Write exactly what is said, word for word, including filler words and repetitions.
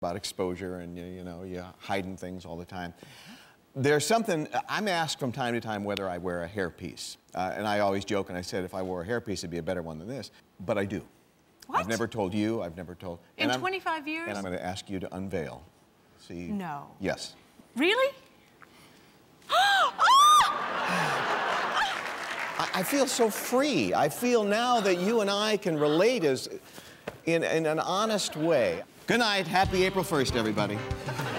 about exposure and, you, you know, you're hiding things all the time. There's something, I'm asked from time to time whether I wear a hairpiece. Uh, and I always joke and I said if I wore a hairpiece, it'd be a better one than this. But I do. What? I've never told you, I've never told... In twenty-five years? And I'm going to ask you to unveil. See? No. Yes. Really? I, I feel so free. I feel now that you and I can relate as in, in an honest way. Good night. Happy April first, everybody.